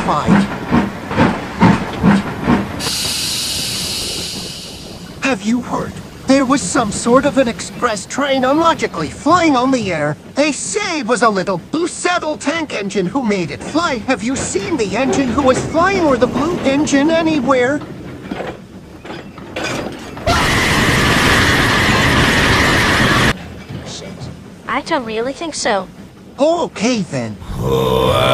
terrified. Have you heard? There was some sort of an express train unlogically flying on the air. They say it was a little blue saddle tank engine who made it fly. Have you seen the engine who was flying or the blue engine anywhere? I don't really think so. Okay then.